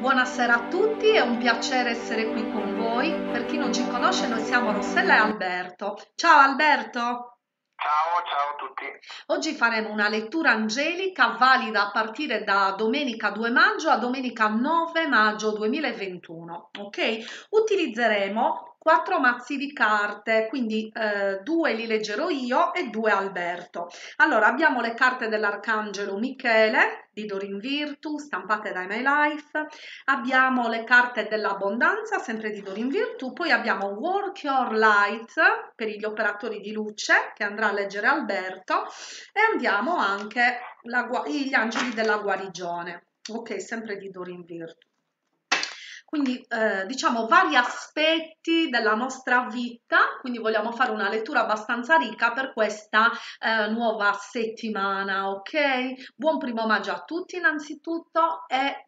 Buonasera a tutti, è un piacere essere qui con voi. Per chi non ci conosce, noi siamo Rossella e Alberto. Ciao Alberto! Ciao, ciao a tutti. Oggi faremo una lettura angelica valida a partire da domenica 2 maggio a domenica 9 maggio 2021. Ok? Utilizzeremo 4 mazzi di carte, quindi 2 li leggerò io e 2 Alberto. Allora, abbiamo le carte dell'Arcangelo Michele di Dorin Virtu, stampate da My Life. Abbiamo le carte dell'abbondanza, sempre di Dorin Virtu. Poi abbiamo Work Your Light per gli operatori di luce, che andrà a leggere Alberto. E andiamo anche gli angeli della guarigione, ok, sempre di Dorin Virtu. Quindi diciamo vari aspetti della nostra vita, quindi vogliamo fare una lettura abbastanza ricca per questa nuova settimana, ok? Buon primo maggio a tutti innanzitutto e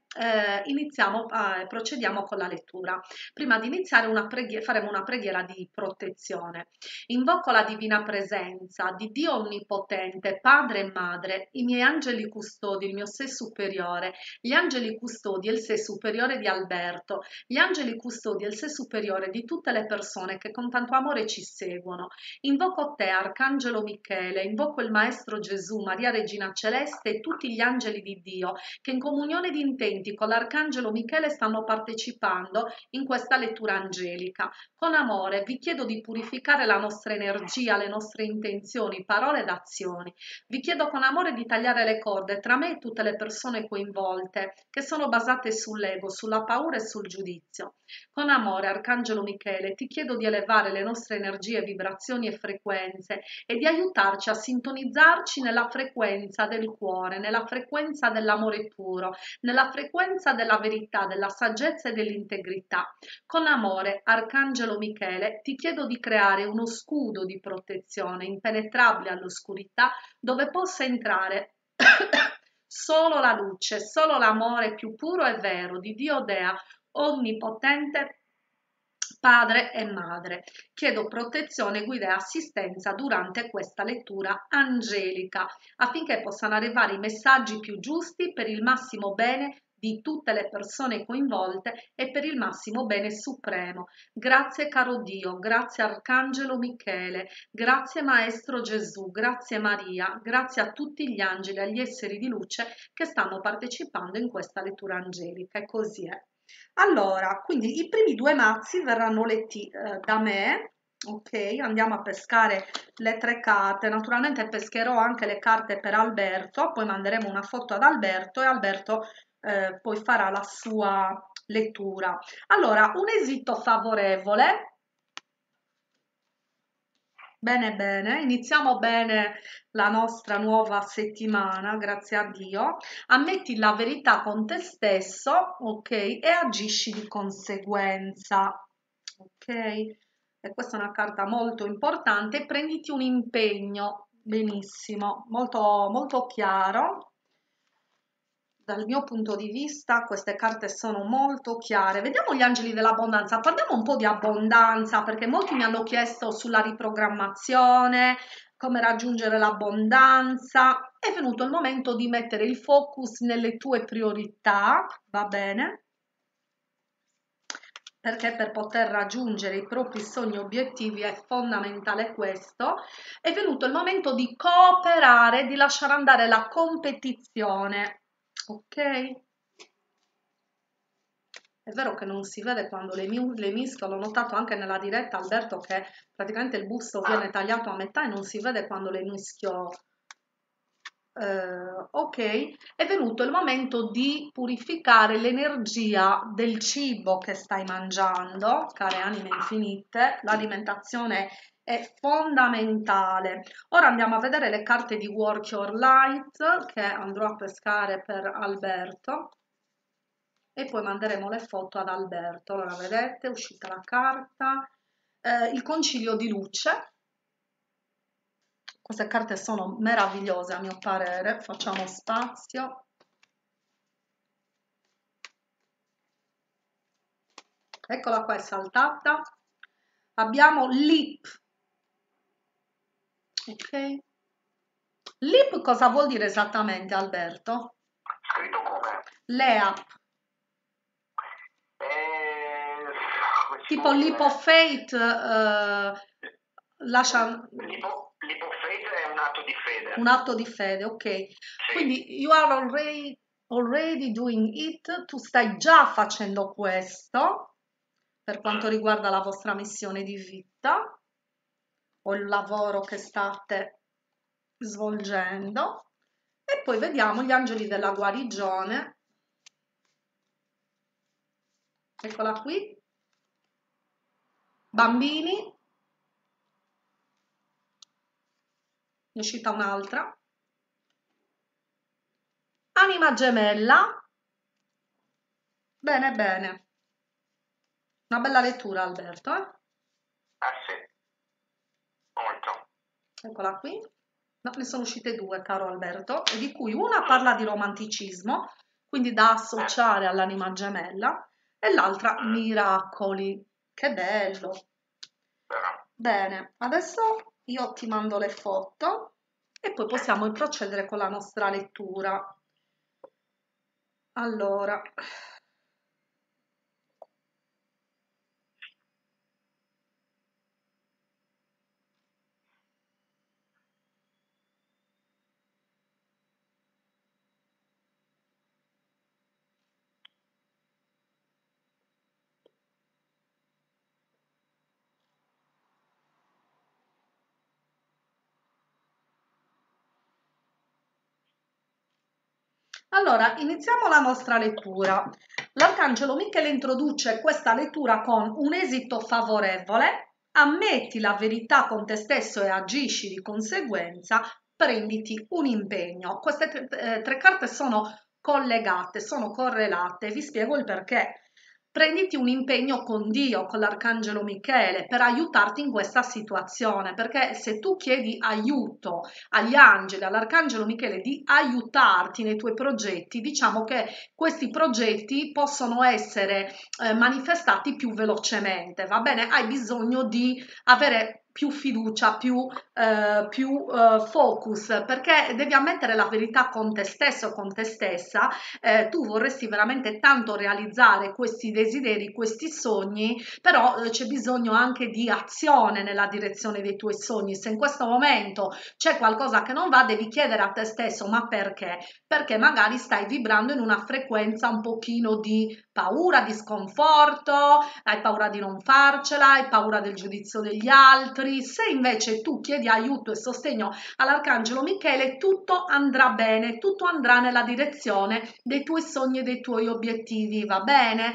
procediamo con la lettura. Prima di iniziare faremo una preghiera di protezione. Invoco la divina presenza di Dio Onnipotente, Padre e Madre, i miei angeli custodi, il mio sé superiore, gli angeli custodi e il sé superiore di Alberto, gli angeli custodi e il sé superiore di tutte le persone che con tanto amore ci seguono. Invoco te, Arcangelo Michele, invoco il Maestro Gesù, Maria Regina Celeste e tutti gli angeli di Dio che in comunione di intenti con l'Arcangelo Michele stanno partecipando in questa lettura angelica. Con amore vi chiedo di purificare la nostra energia, le nostre intenzioni, parole ed azioni. Vi chiedo con amore di tagliare le corde tra me e tutte le persone coinvolte, che sono basate sull'ego, sulla paura e sul giudizio. Con amore, Arcangelo Michele, ti chiedo di elevare le nostre energie, vibrazioni e frequenze e di aiutarci a sintonizzarci nella frequenza del cuore, nella frequenza dell'amore puro, nella frequenza della verità, della saggezza e dell'integrità. Con amore, Arcangelo Michele, ti chiedo di creare uno scudo di protezione impenetrabile all'oscurità dove possa entrare solo la luce, solo l'amore più puro e vero di Dio Dea, onnipotente, Padre e Madre. Chiedo protezione, guida e assistenza durante questa lettura angelica affinché possano arrivare i messaggi più giusti per il massimo bene di tutte le persone coinvolte e per il massimo bene supremo. Grazie caro Dio, grazie Arcangelo Michele, grazie Maestro Gesù, grazie Maria, grazie a tutti gli angeli e agli esseri di luce che stanno partecipando in questa lettura angelica. E così è. Allora, quindi i primi 2 mazzi verranno letti da me, ok? Andiamo a pescare le 3 carte. Naturalmente pescherò anche le carte per Alberto, poi manderemo una foto ad Alberto e Alberto poi farà la sua lettura. Allora, un esito favorevole. Bene, bene, iniziamo bene la nostra nuova settimana, grazie a Dio. Ammetti la verità con te stesso, ok? E agisci di conseguenza, ok? E questa è una carta molto importante. Prenditi un impegno, benissimo, molto, molto chiaro. Dal mio punto di vista queste carte sono molto chiare. Vediamo gli angeli dell'abbondanza. Parliamo un po' di abbondanza perché molti mi hanno chiesto sulla riprogrammazione, come raggiungere l'abbondanza. È venuto il momento di mettere il focus nelle tue priorità, va bene? Perché per poter raggiungere i propri sogni e obiettivi è fondamentale questo. È venuto il momento di cooperare, di lasciare andare la competizione. Ok? È vero che non si vede quando le mischio, l'ho notato anche nella diretta Alberto che praticamente il busto viene tagliato a metà e non si vede quando le mischio. Ok, è venuto il momento di purificare l'energia del cibo che stai mangiando, care anime infinite. L'alimentazione è fondamentale. Ora andiamo a vedere le carte di Work Your Light che andrò a pescare per Alberto e poi manderemo le foto ad Alberto. Allora vedete, è uscita la carta, il concilio di luce. Queste carte sono meravigliose a mio parere, facciamo spazio. Eccola qua, è saltata. Abbiamo l'IP, ok? L'IP cosa vuol dire esattamente, Alberto? Scritto come? L'EAP. tipo Leap of Faith, lascia Leap of Faith è un atto di fede. un atto di fede, ok. Sì. Quindi you are already doing it, tu stai già facendo questo per quanto riguarda la vostra missione di vita o il lavoro che state svolgendo. E poi vediamo gli angeli della guarigione. Eccola qui. Bambini. Ne è uscita un'altra. Anima gemella. Bene, bene. Una bella lettura, Alberto, eh? Sì, molto. Eccola qui. No, ne sono uscite due, caro Alberto, e di cui una parla di romanticismo, quindi da associare all'anima gemella, e l'altra miracoli. Che bello. Bene, adesso io ti mando le foto e poi possiamo procedere con la nostra lettura. Allora, iniziamo la nostra lettura. L'Arcangelo Michele introduce questa lettura con un esito favorevole, ammetti la verità con te stesso e agisci di conseguenza, prenditi un impegno. Queste tre carte sono collegate, sono correlate, vi spiego il perché. Prenditi un impegno con Dio, con l'Arcangelo Michele, per aiutarti in questa situazione, perché se tu chiedi aiuto agli angeli, all'Arcangelo Michele di aiutarti nei tuoi progetti, diciamo che questi progetti possono essere manifestati più velocemente, va bene? Hai bisogno di avere più fiducia, più focus, perché devi ammettere la verità con te stesso, con te stessa. Tu vorresti veramente tanto realizzare questi desideri, questi sogni, però c'è bisogno anche di azione nella direzione dei tuoi sogni. Se in questo momento c'è qualcosa che non va, devi chiedere a te stesso ma perché? Perché magari stai vibrando in una frequenza un pochino di paura, di sconforto, hai paura di non farcela, hai paura del giudizio degli altri. Se invece tu chiedi aiuto e sostegno all'Arcangelo Michele, tutto andrà bene, tutto andrà nella direzione dei tuoi sogni e dei tuoi obiettivi, va bene?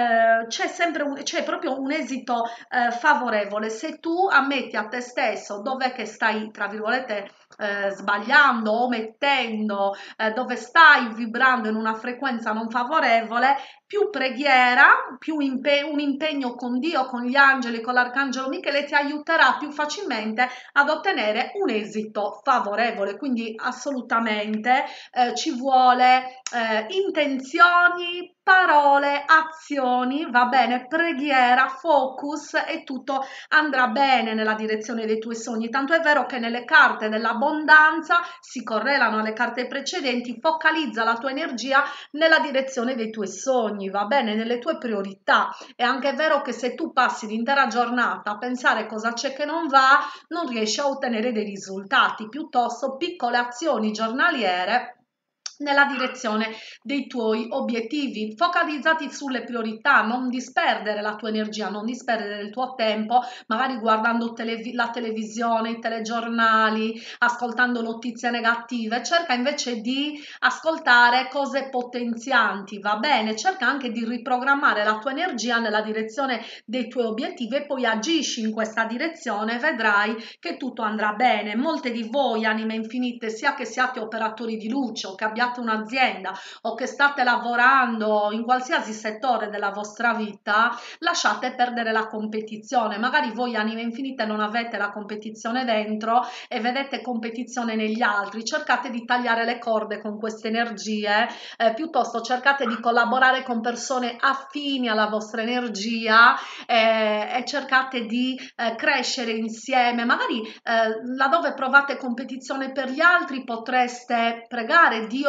C'è proprio un esito favorevole se tu ammetti a te stesso dov'è che stai, tra virgolette, sbagliando, omettendo, dove stai vibrando in una frequenza non favorevole. Più preghiera, più un impegno con Dio, con gli angeli, con l'Arcangelo Michele ti aiuterà più facilmente ad ottenere un esito favorevole. Quindi assolutamente ci vuole intenzioni, parole, azioni, va bene, preghiera, focus e tutto andrà bene nella direzione dei tuoi sogni. Tanto è vero che nelle carte dell'abbondanza si correlano alle carte precedenti, focalizza la tua energia nella direzione dei tuoi sogni, va bene, nelle tue priorità. È anche vero che se tu passi l'intera giornata a pensare cosa c'è che non va, non riesci a ottenere dei risultati, piuttosto piccole azioni giornaliere nella direzione dei tuoi obiettivi, focalizzati sulle priorità, non disperdere la tua energia, non disperdere il tuo tempo, magari guardando la televisione, i telegiornali, ascoltando notizie negative. Cerca invece di ascoltare cose potenzianti, va bene? Cerca anche di riprogrammare la tua energia nella direzione dei tuoi obiettivi e poi agisci in questa direzione, vedrai che tutto andrà bene. Molte di voi, anime infinite, sia che siate operatori di luce o che abbiate un'azienda o che state lavorando in qualsiasi settore della vostra vita, lasciate perdere la competizione. Magari voi, anime infinite, non avete la competizione dentro e vedete competizione negli altri. Cercate di tagliare le corde con queste energie, piuttosto cercate di collaborare con persone affini alla vostra energia e cercate di crescere insieme. Magari laddove provate competizione per gli altri, potreste pregare Dio e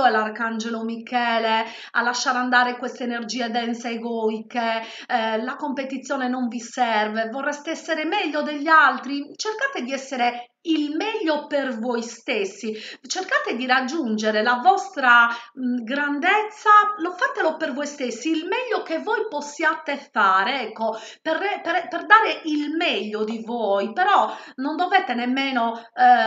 e l'arcangelo Michele a lasciare andare queste energie dense egoiche, la competizione non vi serve, vorreste essere meglio degli altri, cercate di essere il meglio per voi stessi, cercate di raggiungere la vostra grandezza, fatelo per voi stessi, il meglio che voi possiate fare, ecco, per dare il meglio di voi, però non dovete nemmeno,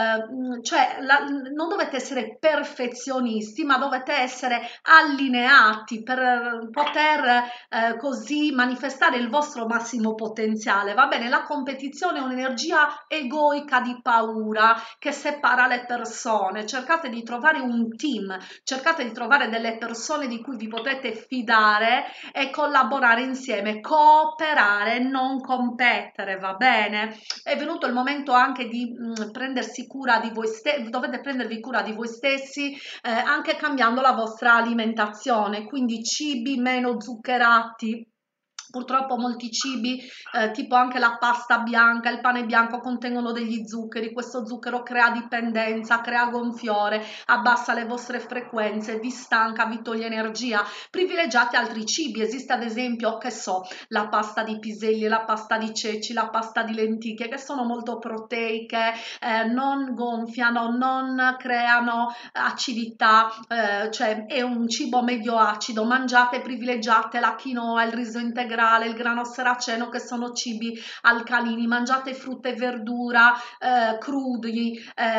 non dovete essere perfezionisti, ma dovete essere allineati per poter così manifestare il vostro massimo potenziale. Va bene, la competizione è un'energia egoica di paura che separa le persone. Cercate di trovare un team, cercate di trovare delle persone di cui vi potete fidare e collaborare insieme, cooperare, non competere, va bene? È venuto il momento anche di prendersi cura di voi stessi, dovete prendervi cura di voi stessi anche cambiando la vostra alimentazione, quindi cibi meno zuccherati. Purtroppo molti cibi, tipo anche la pasta bianca, il pane bianco, contengono degli zuccheri. Questo zucchero crea dipendenza, crea gonfiore, abbassa le vostre frequenze, vi stanca, vi toglie energia. Privilegiate altri cibi. Esiste ad esempio, che so, la pasta di piselli, la pasta di ceci, la pasta di lenticchie, che sono molto proteiche, non gonfiano, non creano acidità, cioè è un cibo medio acido. Mangiate, privilegiate la quinoa, il riso integrale, il grano saraceno, che sono cibi alcalini. Mangiate frutta e verdura crudi,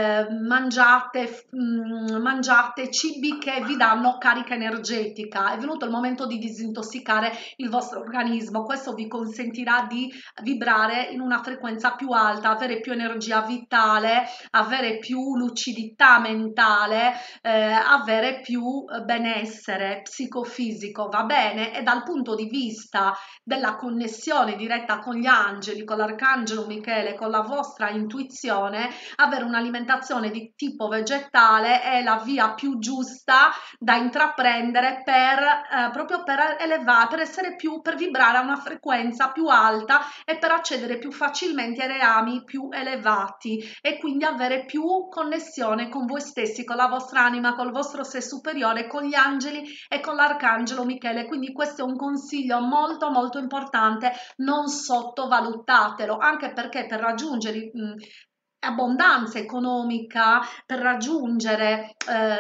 mangiate cibi che vi danno carica energetica. È venuto il momento di disintossicare il vostro organismo, questo vi consentirà di vibrare in una frequenza più alta, avere più energia vitale, avere più lucidità mentale, avere più benessere psicofisico, va bene? E dal punto di vista della connessione diretta con gli angeli, con l'arcangelo Michele, con la vostra intuizione, avere un'alimentazione di tipo vegetale è la via più giusta da intraprendere proprio per elevare, per vibrare a una frequenza più alta e per accedere più facilmente ai reami più elevati e quindi avere più connessione con voi stessi, con la vostra anima, col vostro sé superiore, con gli angeli e con l'arcangelo Michele. Quindi questo è un consiglio molto molto importante, non sottovalutatelo, anche perché per raggiungere abbondanza economica, per raggiungere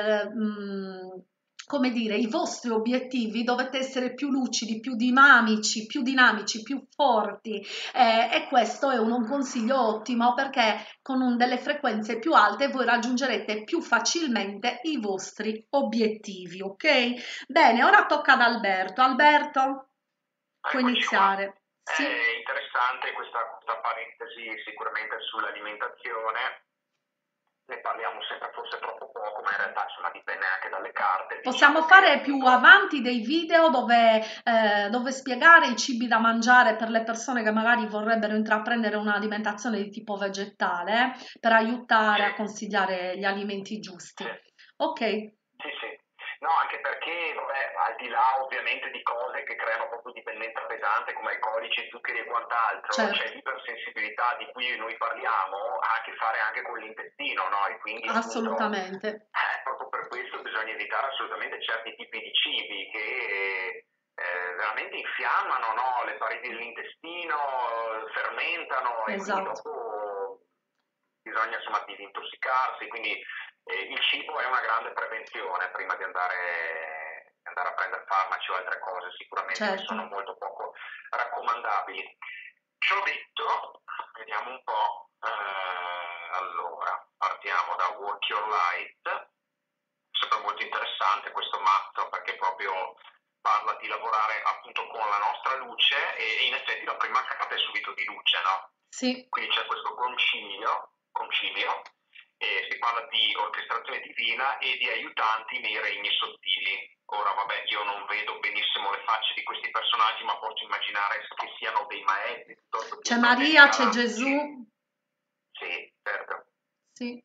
come dire, i vostri obiettivi, dovete essere più lucidi, più dinamici, più forti, e questo è un consiglio ottimo, perché con delle frequenze più alte voi raggiungerete più facilmente i vostri obiettivi, ok? Bene, ora tocca ad Alberto. Alberto, puoi Eccoci qua. iniziare. È Sì. interessante questa parentesi sicuramente sull'alimentazione. Ne parliamo sempre forse troppo poco, ma in realtà insomma dipende anche dalle carte. Possiamo Diciamo che fare più appunto avanti dei video dove spiegare i cibi da mangiare per le persone che magari vorrebbero intraprendere un'alimentazione di tipo vegetale, per aiutare a sì, consigliare gli alimenti sì. giusti. Ok, Sì, sì. No, anche perché, vabbè, al di là ovviamente di cose che creano proprio dipendenza pesante come alcolici, zuccheri e quant'altro, c'è certo, l'ipersensibilità di cui noi parliamo, ha a che fare anche con l'intestino, no? E quindi appunto assolutamente. proprio per questo bisogna evitare assolutamente certi tipi di cibi che veramente infiammano, no? Le pareti dell'intestino, fermentano e quindi Esatto. dopo bisogna insomma disintossicarsi, quindi il cibo è una grande prevenzione prima di andare a prendere farmaci o altre cose sicuramente che Certo. sono molto poco raccomandabili. Ciò detto, vediamo un po', allora, partiamo da Work Your Light, sempre molto interessante questo mazzo perché proprio parla di lavorare appunto con la nostra luce e in effetti la prima carta è subito di luce, no? Sì. Quindi c'è questo concilio e si parla di orchestrazione divina e di aiutanti nei regni sottili. Ora, vabbè, io non vedo benissimo le facce di questi personaggi, ma posso immaginare che siano dei maestri piuttosto che C'è proprio dei Maria, c'è galanti. Gesù. Sì, certo. Sì.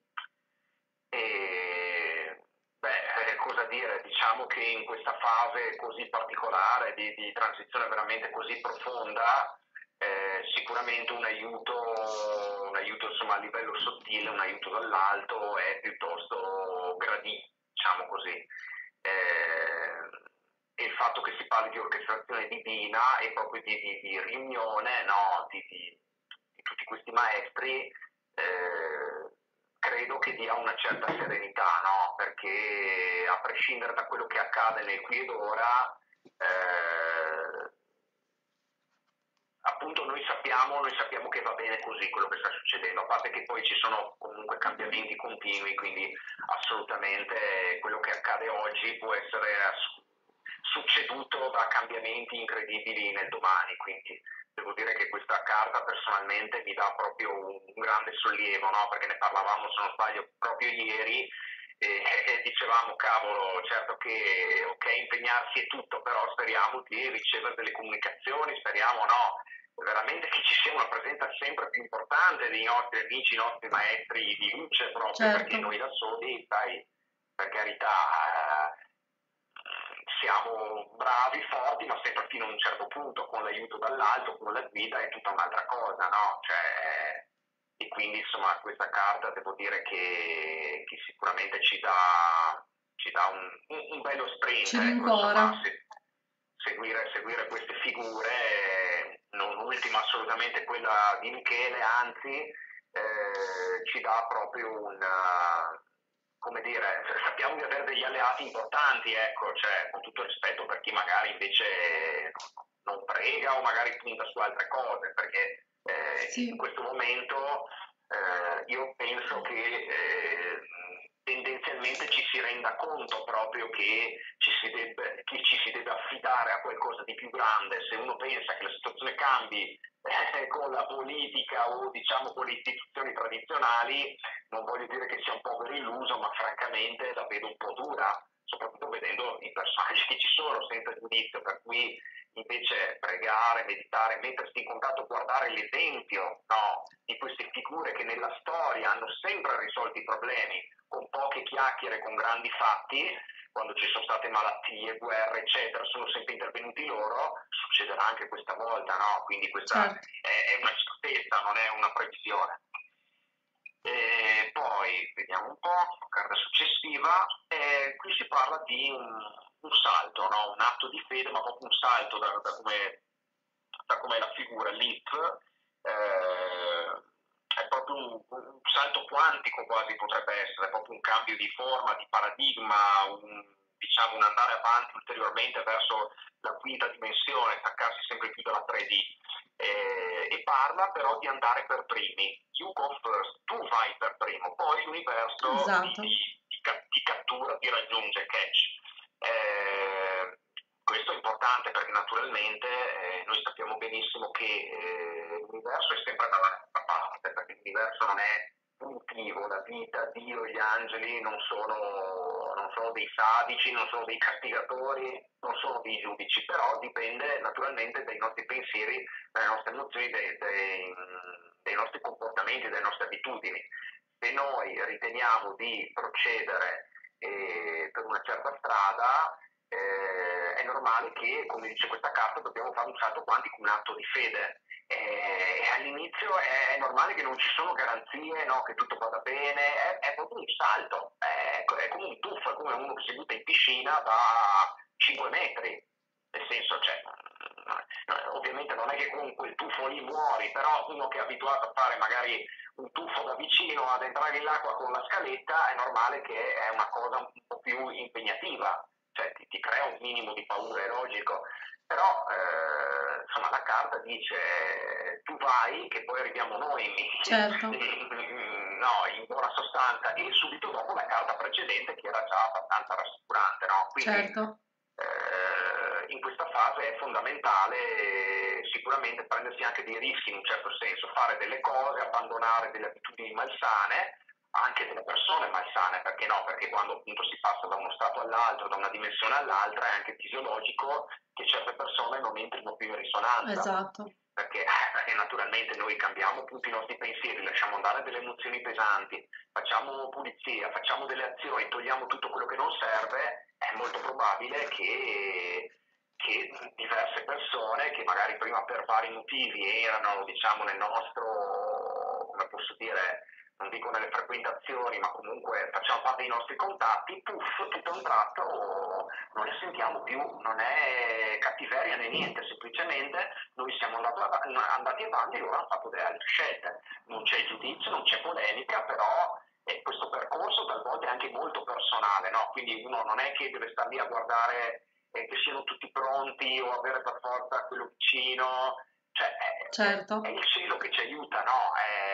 E, beh, cosa dire? Diciamo che in questa fase così particolare di transizione veramente così profonda, sicuramente un aiuto insomma, a livello sottile, un aiuto dall'alto è piuttosto gradito, diciamo così. eh, e il fatto che si parli di orchestrazione divina e proprio di riunione, no, di tutti questi maestri, credo che dia una certa serenità, no? Perché a prescindere da quello che accade nel qui ed ora, appunto noi sappiamo che va bene così quello che sta succedendo, a parte che poi ci sono comunque cambiamenti continui, quindi assolutamente quello che accade oggi può essere succeduto da cambiamenti incredibili nel domani, quindi devo dire che questa carta personalmente mi dà proprio un grande sollievo, no? Perché ne parlavamo, se non sbaglio, proprio ieri e dicevamo, cavolo, certo che ok impegnarsi è tutto, però speriamo di ricevere delle comunicazioni, speriamo no, veramente che ci sia una presenza sempre più importante dei nostri amici, i nostri maestri di luce, proprio perché certo. noi da soli, dai, per carità, siamo bravi, forti, ma sempre fino a un certo punto, con l'aiuto dall'alto, con la guida è tutta un'altra cosa, no? Cioè, e quindi insomma questa carta devo dire che sicuramente ci dà un bello sprint, Ci ecco, insomma, rincuora. seguire queste figure, non ultima assolutamente quella di Michele, anzi ci dà proprio come dire, sappiamo di avere degli alleati importanti, ecco, cioè, con tutto il rispetto per chi magari invece non prega o magari punta su altre cose, perché in Sì, questo momento io penso che tendenzialmente ci si renda conto proprio che ci si deve affidare a qualcosa di più grande. Se uno pensa che la situazione cambi con la politica o diciamo con le istituzioni tradizionali, non voglio dire che sia un povero illuso, ma francamente la vedo un po' dura, soprattutto vedendo i personaggi che ci sono, senza giudizio, per cui invece pregare, meditare, mettersi in contatto, guardare l'esempio, no, di queste figure che nella storia hanno sempre risolto i problemi con poche chiacchiere, con grandi fatti, quando ci sono state malattie, guerre, eccetera, sono sempre intervenuti loro, succederà anche questa volta, no? Quindi questa certo. è una certezza, non è una previsione. E poi vediamo un po', carta successiva, qui si parla di un salto, no? Un atto di fede, ma proprio un salto da come è la figura, l'IF, è proprio un salto quantico quasi potrebbe essere, è proprio un cambio di forma, di paradigma, diciamo un andare avanti ulteriormente verso la quinta dimensione, staccarsi sempre più dalla 3D. E parla però di andare per primi. You go first, tu vai per primo, poi l'universo Esatto. ti cattura, ti raggiunge, catch. Questo è importante perché naturalmente noi sappiamo benissimo che l'universo è sempre dalla nostra parte, perché l'universo non è punitivo, la vita, Dio, gli angeli non sono dei sadici, non sono dei castigatori, non sono dei giudici, però dipende naturalmente dai nostri pensieri, dalle nostre emozioni, dei nostri comportamenti, delle nostre abitudini. Se noi riteniamo di procedere per una certa strada, è normale che, come dice questa carta, dobbiamo fare un salto quantico, un atto di fede. All'inizio è normale che non ci sono garanzie, no, che tutto vada bene, è proprio un salto, è come un tuffo, è come uno che si butta in piscina da 5 metri, nel senso, cioè, ovviamente non è che con quel tuffo lì muori, però uno che è abituato a fare magari un tuffo da vicino ad entrare nell'acqua con la scaletta, è normale che è una cosa un po' più impegnativa, cioè ti crea un minimo di paura, è logico, però insomma la carta dice tu vai che poi arriviamo noi Certo, no, in buona sostanza, e subito dopo la carta precedente che era già abbastanza rassicurante, no? Quindi certo. in questa fase è fondamentale sicuramente prendersi anche dei rischi in un certo senso, fare delle cose, abbandonare delle abitudini malsane, anche delle persone malsane, perché no? Perché quando appunto si passa da uno stato all'altro, da una dimensione all'altra, è anche fisiologico che certe persone non entrino più in risonanza. Esatto. Perché naturalmente noi cambiamo tutti i nostri pensieri, lasciamo andare delle emozioni pesanti, facciamo pulizia, facciamo delle azioni, togliamo tutto quello che non serve, è molto probabile che diverse persone che magari prima per vari motivi erano, diciamo, nel nostro, come posso dire, non dico nelle frequentazioni, ma comunque facciamo parte dei nostri contatti, puff, tutto a un tratto non ne sentiamo più, non è cattiveria né niente, semplicemente noi siamo andati avanti e loro hanno fatto delle altre scelte. Non c'è giudizio, non c'è polemica, però questo percorso talvolta è anche molto personale, no? Quindi uno non è che deve stare lì a guardare che siano tutti pronti o avere per forza quello vicino, cioè è certo, il cielo che ci aiuta, no?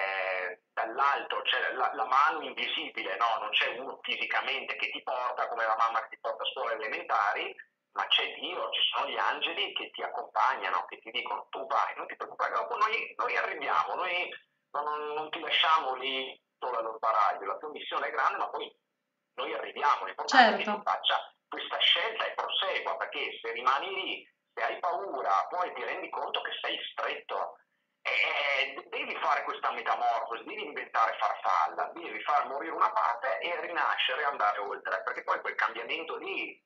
Dall'alto c'è la mano invisibile, no? Non c'è uno fisicamente che ti porta come la mamma che ti porta a scuola elementari, ma c'è Dio, ci sono gli angeli che ti accompagnano, che ti dicono tu vai, non ti preoccupare, dopo noi arriviamo, noi non ti lasciamo lì solo allo sbaraglio, la tua missione è grande, ma poi noi arriviamo, l'importante è che tu certo, faccia questa scelta e prosegua, perché se rimani lì, se hai paura, poi ti rendi conto che sei stretto, devi fare questa metamorfosi, devi diventare farfalla, devi far morire una parte e rinascere e andare oltre, perché poi quel cambiamento lì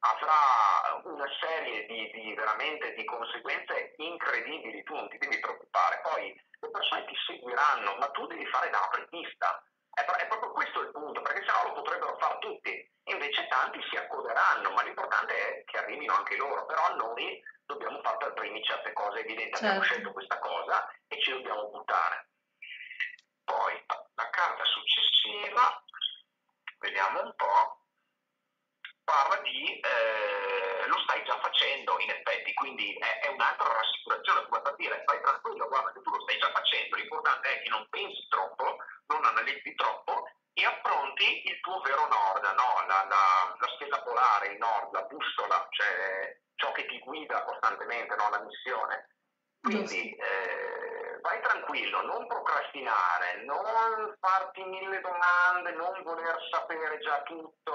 avrà una serie veramente di conseguenze incredibili, tu non ti devi preoccupare, poi le persone ti seguiranno, ma tu devi fare da apripista. È proprio questo il punto, perché sennò lo potrebbero fare tutti, invece tanti si accoderanno, ma l'importante è che arrivino anche loro, però noi dobbiamo fare per primi certe cose, è evidente, abbiamo certo. scelto questa cosa e ci dobbiamo buttare. Poi la carta successiva, vediamo un po', parla di lo stai già facendo in effetti, quindi è un'altra rassicurazione, come per dire stai tranquillo, guarda che tu lo stai già facendo, l'importante è che non pensi troppo, non analizzi troppo e affronti il tuo vero nord, no? La stella polare, il nord, la bussola, cioè ciò che ti guida costantemente, no? La missione. Giusto, Quindi vai tranquillo, non procrastinare, non farti mille domande, non voler sapere già tutto.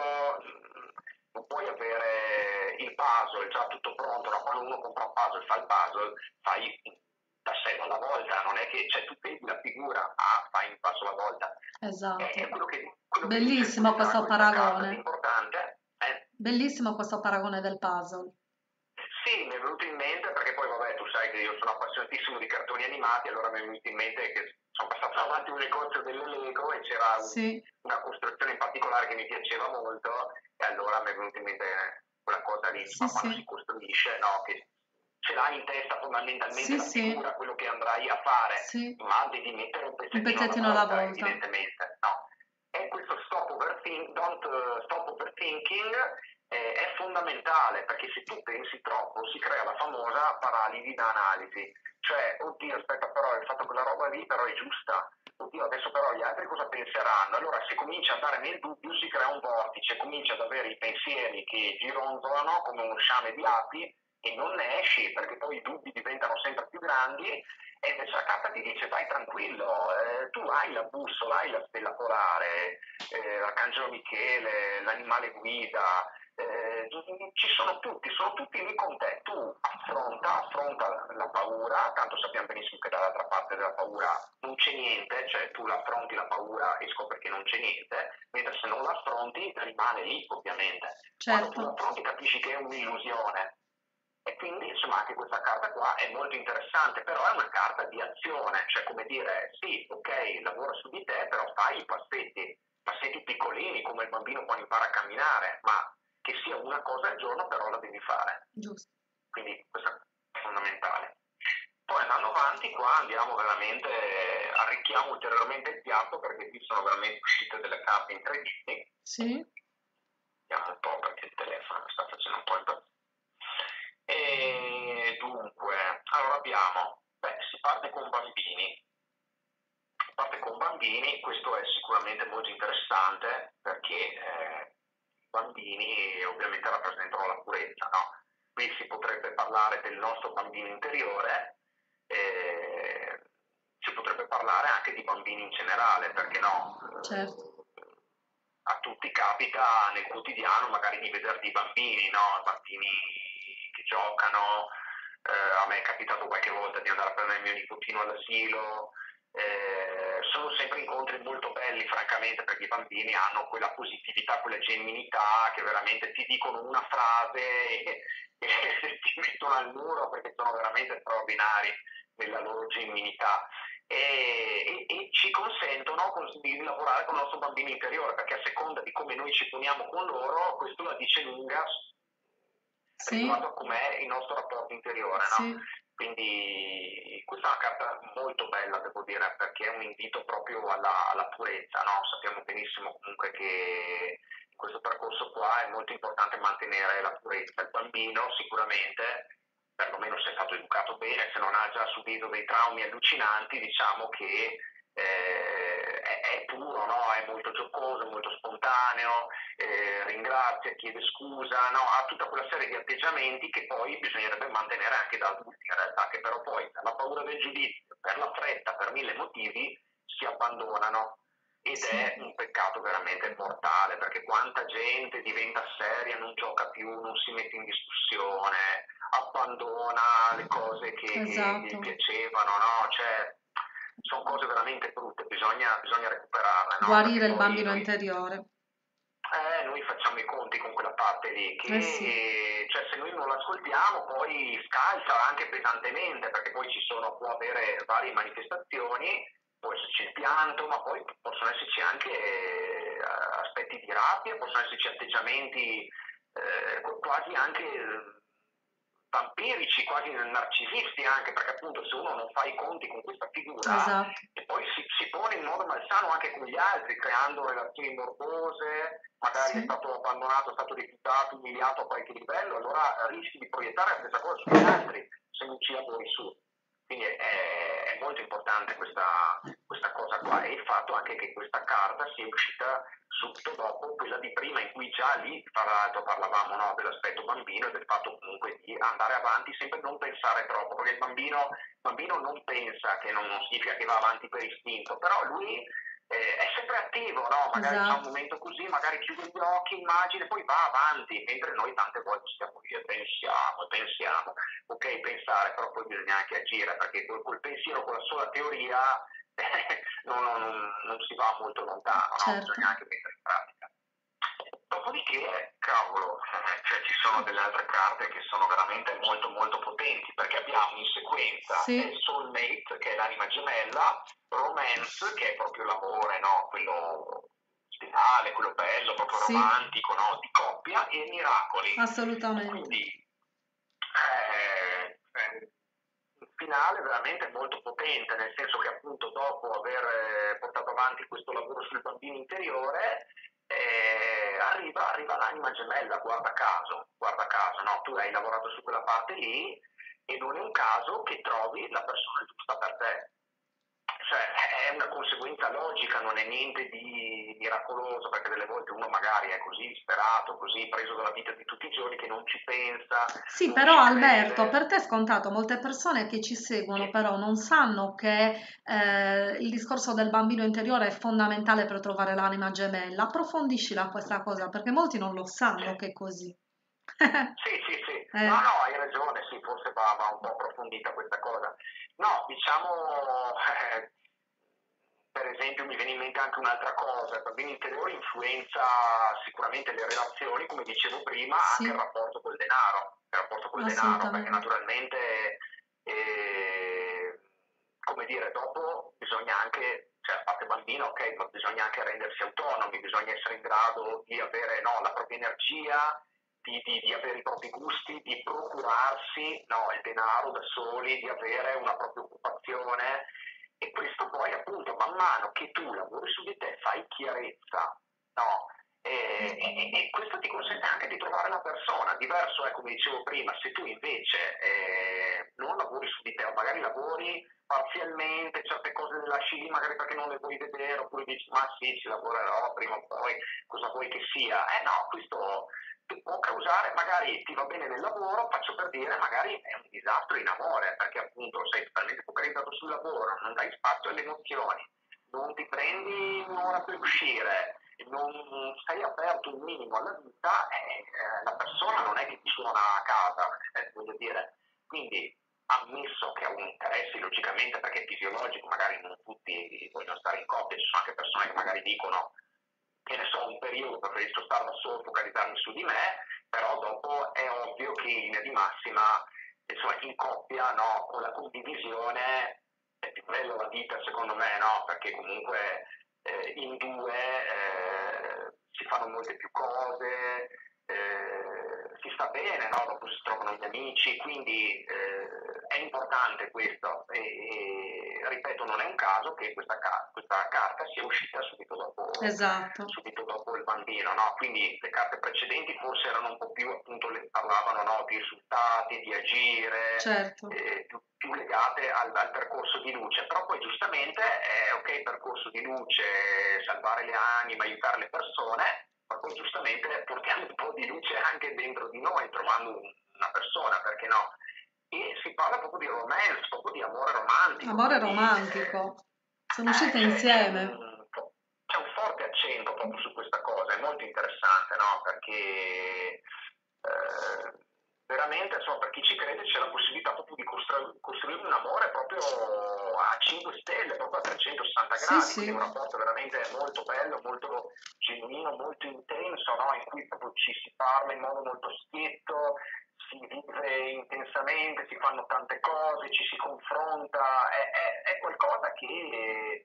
Non puoi avere il puzzle già tutto pronto, no? Quando uno compra un puzzle, fa il puzzle, fai tassello alla volta, non è che tu vedi la figura, fai un passo alla volta. È esatto. quello che dice Bellissimo questo questa carta di paragone, importante. bellissimo questo paragone del puzzle. Sì, mi è venuto in mente perché poi vabbè tu sai che io sono appassionatissimo di cartoni animati, allora mi è venuto in mente che sono passato davanti a un negozio delle Lego e c'era Sì, una costruzione in particolare che mi piaceva molto e allora mi è venuto in mente quella cosa lì, sì, ma quando sì, si costruisce, no, che ce l'hai in testa fondamentalmente sì, la sì, figura, quello che andrai a fare, sì, ma devi mettere un un pezzettino alla pezzettino alla volta, volta. evidentemente, no? E questo don't stop overthinking è fondamentale perché se tu pensi troppo si crea la famosa paralisi da analisi, cioè oddio aspetta però il fatto che quella roba lì però è giusta, oddio adesso però gli altri cosa penseranno, allora se cominci ad andare nel dubbio si crea un vortice, cominci ad avere i pensieri che gironzolano come un sciame di api e non ne esci perché poi i dubbi diventano sempre più grandi e invece la carta ti dice vai tranquillo, tu hai la bussola, hai la stella polare, l'arcangelo Michele, l'animale guida, sono tutti lì con te, tu affronta la paura, tanto sappiamo benissimo che dall'altra parte della paura non c'è niente, cioè tu l'affronti la paura e scopri che non c'è niente, mentre se non l'affronti rimane lì ovviamente. Quando tu Certo, l'affronti capisci che è un'illusione. E quindi insomma anche questa carta qua è molto interessante, però è una carta di azione, cioè come dire sì, ok, lavora su di te, però fai i passetti piccolini come il bambino quando impara a camminare, ma che sia una cosa al giorno però la devi fare. giusto. Quindi questo è fondamentale. Poi andando avanti qua andiamo veramente, arricchiamo ulteriormente il piatto perché qui sono veramente uscite delle carte incredibili. Sì, Vediamo un po' perché il telefono mi sta facendo un po' impazzire. E dunque, allora abbiamo, si parte con bambini. Si parte con bambini, questo è sicuramente molto interessante perché i bambini ovviamente rappresentano la purezza, no? Qui si potrebbe parlare del nostro bambino interiore, eh, si potrebbe parlare anche di bambini in generale, perché no? certo, A tutti capita nel quotidiano magari di vedere dei bambini, no? Bambini che giocano, a me è capitato qualche volta di andare a prendere il mio nipotino all'asilo, sono sempre incontri molto belli francamente perché i bambini hanno quella positività, quella genuinità che veramente ti dicono una frase e ti mettono al muro perché sono veramente straordinari nella loro genuinità. e ci consentono di lavorare con il nostro bambino interiore, perché a seconda di come noi ci poniamo con loro, questo la dice lunga Sì, riguardo a com'è il nostro rapporto interiore, no? sì, Quindi questa è una carta molto bella, devo dire, perché è un invito proprio alla purezza, no? Sappiamo benissimo comunque che in questo percorso qua è molto importante mantenere la purezza. Il bambino sicuramente, perlomeno se è stato educato bene, se non ha già subito dei traumi allucinanti, diciamo che è puro, no? È molto giocoso, molto spontaneo, ringrazia, chiede scusa, no? Ha tutta quella serie di atteggiamenti che poi bisognerebbe mantenere anche da adulti, in realtà, che però poi per la paura del giudizio, per la fretta, per mille motivi si abbandonano. Ed sì, è un peccato veramente mortale, perché quanta gente diventa seria, non gioca più, non si mette in discussione, abbandona le cose che gli esatto. piacevano, no? Cioè, sono cose veramente brutte, bisogna recuperarle, no? Perché Guarire il poi bambino interiore. noi facciamo i conti con quella parte lì, Eh sì, che cioè, se noi non l'ascoltiamo poi scalza anche pesantemente, perché poi può avere varie manifestazioni, può esserci il pianto, ma poi possono esserci anche aspetti di rabbia, possono esserci atteggiamenti quasi anche vampirici, quasi narcisisti anche, perché appunto se uno non fa i conti con questa figura esatto. e poi si pone in modo malsano anche con gli altri, creando relazioni morbose, magari è Sì, stato abbandonato, è stato rifiutato, umiliato a qualche livello, allora rischi di proiettare la stessa cosa sugli altri se non ci lavori su. Quindi è molto importante questa cosa qua e il fatto anche che questa carta sia uscita subito dopo quella di prima in cui già lì tra l'altro parlavamo, no, dell'aspetto bambino e del fatto comunque di andare avanti sempre non pensare troppo, perché il bambino non pensa, che non significa che va avanti per istinto, però lui è sempre attivo, no? Magari c'è un esatto. momento così, magari chiude gli occhi, immagina, poi va avanti, mentre noi tante volte stiamo lì e pensiamo, ok pensare, però poi bisogna anche agire, perché col pensiero, con la sola teoria, non si va molto lontano, no? Certo. Bisogna anche mettere in pratica. Dopodiché, cavolo, cioè ci sono delle altre carte che sono veramente molto molto potenti, perché abbiamo in sequenza Sì, Soulmate, che è l'anima gemella, Romance, che è proprio l'amore, no? Quello finale, quello bello, proprio sì, romantico, no? Di coppia, e Miracoli. assolutamente. Quindi un finale veramente molto potente, nel senso che appunto dopo aver portato avanti questo lavoro sul bambino interiore, arriva l'anima gemella, guarda caso, no? Tu hai lavorato su quella parte lì e non è un caso che trovi la persona giusta per te. Cioè, è una conseguenza logica, non è niente di miracoloso, perché delle volte uno magari è così disperato, così preso dalla vita di tutti i giorni che non ci pensa, Sì, non però ci Alberto, crede. per te è scontato, molte persone che ci Sì, seguono però non sanno che il discorso del bambino interiore è fondamentale per trovare l'anima gemella. Approfondiscila questa cosa, perché molti non lo sì, sanno che è così. sì, sì, sì. No, Eh, no, hai ragione, sì, forse va un po' approfondita questa cosa. No, diciamo, per esempio mi viene in mente anche un'altra cosa, il bambino interiore influenza sicuramente le relazioni, come dicevo prima, anche sì, il rapporto col denaro, perché assolutamente. naturalmente, eh, come dire, dopo bisogna anche, cioè a parte bambino, ok, ma bisogna anche rendersi autonomi, bisogna essere in grado di avere, no, la propria energia, di avere i propri gusti, di procurarsi, no, il denaro da soli, di avere una propria occupazione e questo poi appunto man mano che tu lavori su di te fai chiarezza, no? E questo ti consente anche di trovare la persona. Diverso è, come dicevo prima, se tu invece non lavori su di te o magari lavori parzialmente, certe cose le lasci lì magari perché non le vuoi vedere oppure dici ma sì ci lavorerò prima o poi, cosa vuoi che sia? No, questo può causare, magari ti va bene nel lavoro, faccio per dire, magari è un disastro in amore, perché appunto sei totalmente focalizzato sul lavoro, non dai spazio alle emozioni, non ti prendi un'ora per uscire, non sei aperto un minimo alla vita, la persona non è che ti suona a casa, voglio dire. Quindi ammesso che ha un interesse logicamente perché è fisiologico, magari non tutti vogliono stare in coppia, ci sono anche persone che magari dicono che ne so, un periodo preferisco stare da solo, focalizzarmi su di me, però dopo è ovvio che in linea di massima, insomma, in coppia, no, con la condivisione è più bella la vita secondo me, no? Perché comunque in due si fanno molte più cose, si sta bene, no? Dopo si trovano gli amici, quindi è importante questo e, ripeto, non è un caso che questa carta sia uscita Esatto, subito dopo il bambino, no? Quindi le carte precedenti forse erano un po' più, appunto, parlavano, no, di risultati, di agire, certo. più legate al percorso di luce, però poi giustamente è ok percorso di luce, salvare le anime, aiutare le persone, ma poi giustamente portiamo un po' di luce anche dentro di noi, trovando una persona, perché no? E si parla proprio di romance, proprio di amore romantico, Amore quindi romantico. Sono uscite c'è insieme. c'è un forte accento proprio su questa cosa, è molto interessante, no? Perché veramente, insomma, per chi ci crede c'è la possibilità proprio di costruire un amore proprio a 5 stelle, proprio a 360 Sì, gradi, quindi sì, un rapporto veramente molto bello, molto genuino, molto intenso, no? In cui proprio ci si parla in modo molto schietto, si vive intensamente, si fanno tante cose, ci si confronta, è qualcosa che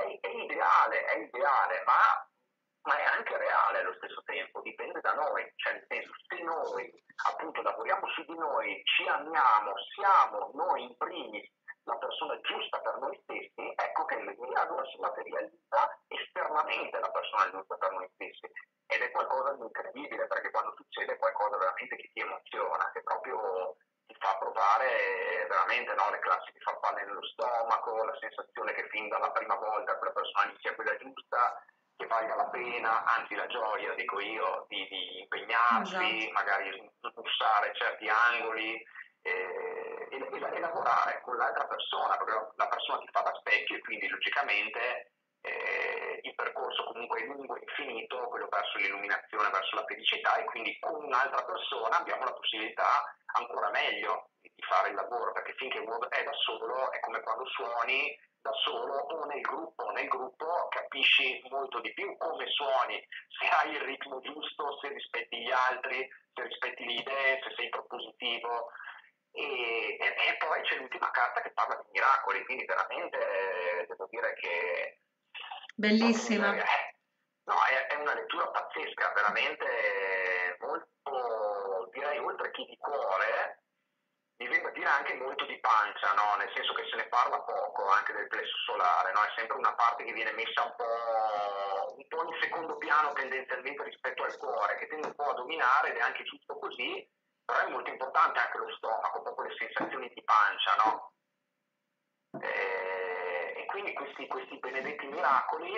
è ideale, ma è anche reale allo stesso tempo, dipende da noi, cioè nel senso, se noi appunto lavoriamo su di noi, ci amiamo, siamo noi in primis la persona giusta per noi stessi, ecco che lì allora si materializza esternamente la persona giusta per noi stessi. Ed è qualcosa di incredibile, perché quando succede qualcosa veramente che ti emoziona, che proprio ti fa provare veramente, no, le classi di farfalle nello stomaco, la sensazione che fin dalla prima volta quella persona gli sia quella giusta, che valga la pena, anzi la gioia, dico io, di esatto. impegnarsi, magari smussare certi angoli e lavorare con l'altra persona, perché la persona ti fa da specchio e quindi logicamente il percorso comunque è lungo e infinito, quello verso l'illuminazione, verso la felicità, e quindi con un'altra persona abbiamo la possibilità ancora meglio di fare il lavoro, perché finché uno è da solo è come quando suoni da solo o nel gruppo capisci molto di più come suoni, se hai il ritmo giusto, se rispetti gli altri, se rispetti le idee, se sei propositivo. E poi c'è l'ultima carta che parla di miracoli, quindi veramente devo dire che porca miseria, Bellissima. no, è una lettura pazzesca, veramente molto, direi oltre che di cuore, mi viene da dire anche molto di pancia, no? Nel senso che se ne parla poco anche del plesso solare, no? È sempre una parte che viene messa un po' in secondo piano tendenzialmente rispetto al cuore, che tende un po' a dominare ed è anche giusto così, però è molto importante anche lo stomaco, proprio le sensazioni di pancia, no? E quindi questi benedetti miracoli,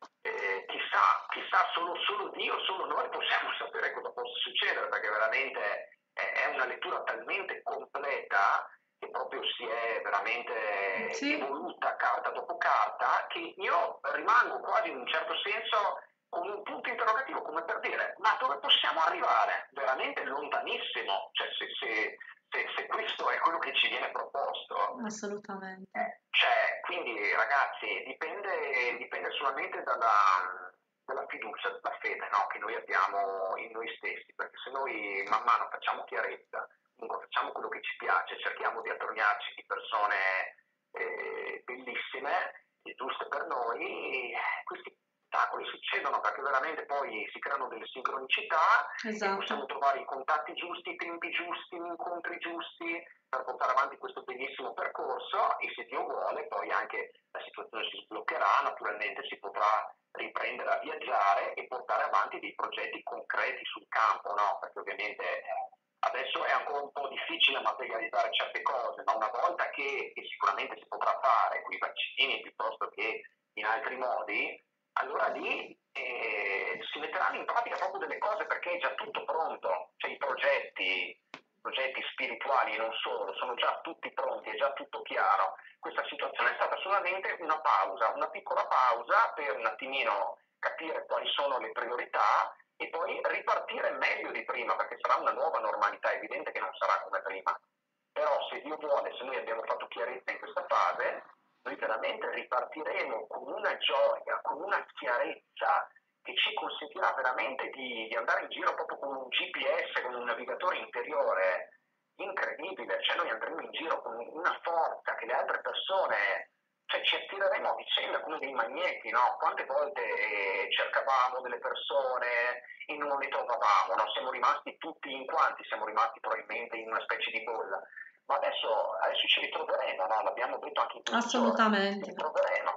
chissà solo Dio, solo noi possiamo sapere cosa possa succedere, perché veramente è una lettura talmente completa che proprio si è veramente Sì, evoluta carta dopo carta, che io rimango quasi in un certo senso con un punto interrogativo, come per dire, ma dove possiamo arrivare? Veramente lontanissimo, cioè se questo è quello che ci viene proposto. assolutamente. Cioè, quindi ragazzi, dipende solamente dalla fiducia, dalla fede, no, che noi abbiamo in noi stessi, perché se noi man mano facciamo chiarezza, comunque facciamo quello che ci piace, cerchiamo di attorniarci di persone bellissime e giuste per noi, questi spettacoli succedono, perché veramente poi si creano delle sincronicità e possiamo Esatto. trovare i contatti giusti, i tempi giusti, gli incontri giusti per portare avanti questo bellissimo percorso, e se Dio vuole poi anche la situazione si sbloccherà, naturalmente si potrà riprendere a viaggiare e portare avanti dei progetti concreti sul campo, no? Perché ovviamente adesso è ancora un po' difficile materializzare certe cose, ma una volta che sicuramente si potrà fare con i vaccini piuttosto che in altri modi, allora lì si metteranno in pratica proprio delle cose, perché è già tutto pronto, cioè i progetti spirituali e non solo, sono già tutti pronti, è già tutto chiaro. Questa situazione è stata solamente una pausa, una piccola pausa per un attimino capire quali sono le priorità e poi ripartire meglio di prima, perché sarà una nuova normalità, è evidente che non sarà come prima. Però se Dio vuole, se noi abbiamo fatto chiarezza in questa fase, noi veramente ripartiremo con una gioia, con una chiarezza che ci consentirà veramente di andare in giro proprio con un GPS, con un navigatore interiore incredibile, cioè noi andremo in giro con una forza che le altre persone cioè ci attireremo a vicenda come dei magneti, no? Quante volte cercavamo delle persone e non le trovavamo, no? Siamo rimasti tutti in quanti, siamo rimasti probabilmente in una specie di bolla. Ma adesso ci ritroveremo, no? L'abbiamo detto anche in questi giorni, ci Assolutamente. ritroveremo.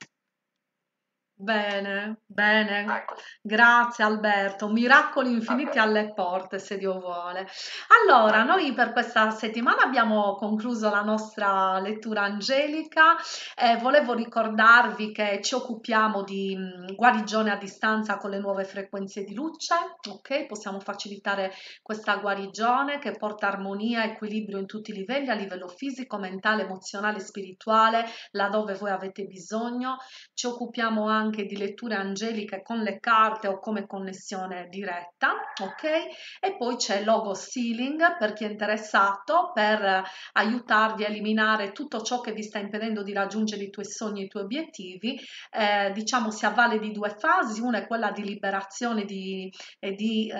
Bene, bene, Ecco, grazie Alberto, miracoli a te, infiniti alle porte se Dio vuole. Allora, ecco. noi per questa settimana abbiamo concluso la nostra lettura angelica e volevo ricordarvi che ci occupiamo di guarigione a distanza con le nuove frequenze di luce, ok? Possiamo facilitare questa guarigione che porta armonia e equilibrio in tutti i livelli, a livello fisico, mentale, emozionale, spirituale, laddove voi avete bisogno. Ci occupiamo anche di letture angeliche con le carte o come connessione diretta, ok? E poi c'è Logo Sealing per chi è interessato, per aiutarvi a eliminare tutto ciò che vi sta impedendo di raggiungere i tuoi sogni e i tuoi obiettivi. Diciamo si avvale di due fasi, una è quella di liberazione e di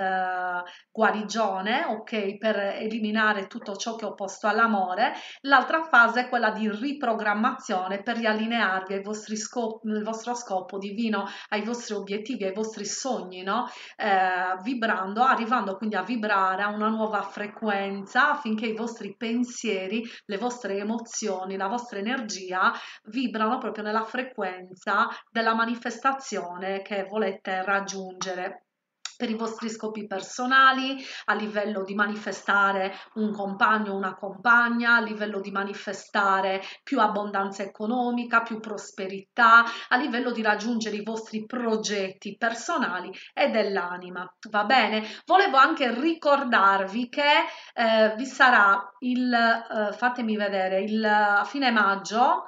guarigione, ok? Per eliminare tutto ciò che è opposto all'amore. L'altra fase è quella di riprogrammazione per riallinearvi ai vostri scopi, il vostro scopo divino, ai vostri obiettivi, ai vostri sogni, no? Vibrando, arrivando quindi a vibrare a una nuova frequenza affinché i vostri pensieri, le vostre emozioni, la vostra energia vibrano proprio nella frequenza della manifestazione che volete raggiungere per i vostri scopi personali, a livello di manifestare un compagno o una compagna, a livello di manifestare più abbondanza economica, più prosperità, a livello di raggiungere i vostri progetti personali e dell'anima. Va bene? Volevo anche ricordarvi che vi sarà fatemi vedere, a fine maggio,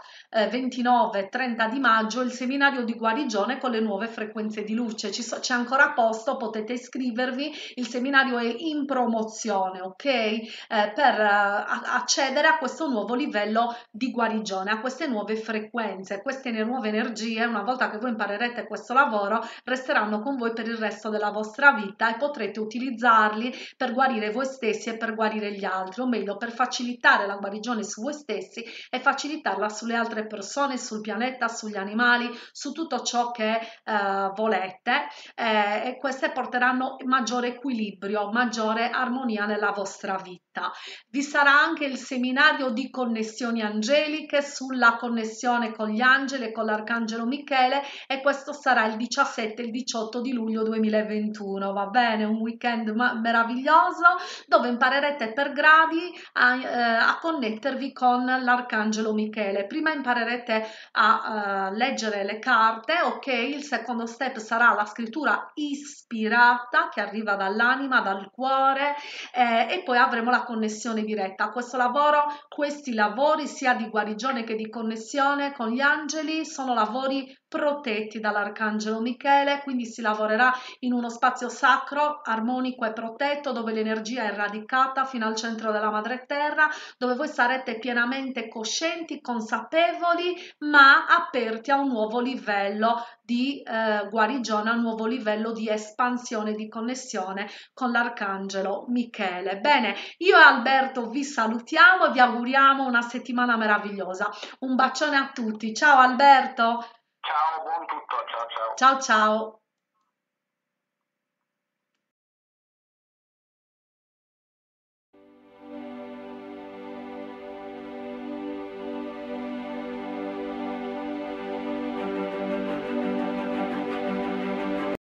29-30 di maggio, il seminario di guarigione con le nuove frequenze di luce. C'è ancora posto, potete iscrivervi, il seminario è in promozione, ok? Per accedere a questo nuovo livello di guarigione, a queste nuove frequenze, queste nuove energie. Una volta che voi imparerete questo lavoro, resteranno con voi per il resto della vostra vita e potrete utilizzarli per guarire voi stessi e per guarire gli altri, o meglio per facilitare la guarigione su voi stessi e facilitarla sulle altre persone, sul pianeta, sugli animali, su tutto ciò che volete, e queste porteranno maggiore equilibrio, maggiore armonia nella vostra vita. Vi sarà anche il seminario di connessioni angeliche sulla connessione con gli angeli e con l'arcangelo Michele, e questo sarà il 17 e il 18 di luglio 2021, va bene? Un weekend meraviglioso dove imparerete per gradi a connettervi con l'arcangelo Michele. Prima imparerete a leggere le carte, ok? Il secondo step sarà la scrittura ispirata che arriva dall'anima, dal cuore, e poi avremo la connessione diretta. Questi lavori sia di guarigione che di connessione con gli angeli sono lavori protetti dall'arcangelo Michele, quindi si lavorerà in uno spazio sacro, armonico e protetto, dove l'energia è radicata fino al centro della madre terra, dove voi sarete pienamente coscienti, consapevoli, ma aperti a un nuovo livello di guarigione, a un nuovo livello di espansione, di connessione con l'arcangelo Michele. Bene, io e Alberto vi salutiamo e vi auguriamo una settimana meravigliosa. Un bacione a tutti. Ciao Alberto. Ciao, buon tutto, ciao ciao. Ciao ciao.